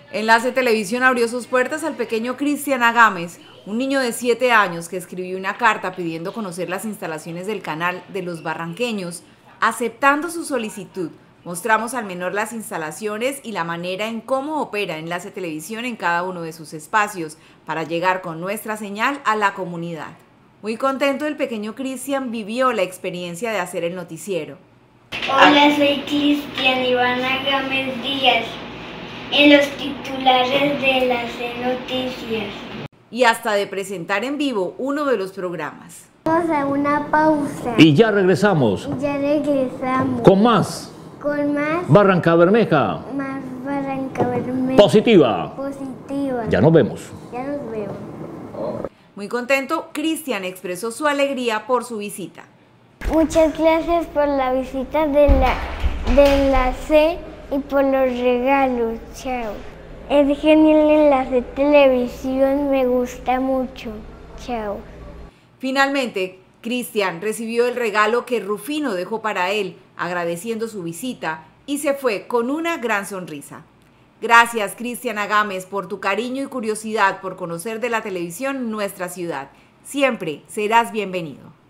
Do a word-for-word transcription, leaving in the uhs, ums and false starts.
Enlace Televisión abrió sus puertas al pequeño Cristian Agames, un niño de siete años que escribió una carta pidiendo conocer las instalaciones del canal de los barranqueños. Aceptando su solicitud, mostramos al menor las instalaciones y la manera en cómo opera Enlace Televisión en cada uno de sus espacios para llegar con nuestra señal a la comunidad. Muy contento, el pequeño Cristian vivió la experiencia de hacer el noticiero. Hola, soy Cristian Iván Agames Díaz, en los titulares de Enlace Noticias. Y hasta de presentar en vivo uno de los programas. Vamos a una pausa. Y ya regresamos. Y ya regresamos. Con más. Con más. Barranca Bermeja. Más Barranca Bermeja. Positiva. Positiva. Ya nos vemos. Ya nos vemos. Muy contento, Cristian expresó su alegría por su visita. Muchas gracias por la visita de la, de la C y por los regalos. Chao. Es genial Enlace Televisión, me gusta mucho. Chao. Finalmente, Cristian recibió el regalo que Rufino dejó para él, agradeciendo su visita, y se fue con una gran sonrisa. Gracias, Cristian Agames, por tu cariño y curiosidad por conocer de la televisión nuestra ciudad. Siempre serás bienvenido.